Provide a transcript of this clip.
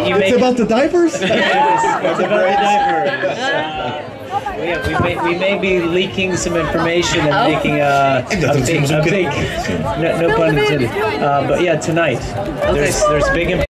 It's about the diapers? It's about the diapers. We may be leaking some information and making a big, no pun intended. But yeah, tonight there's big.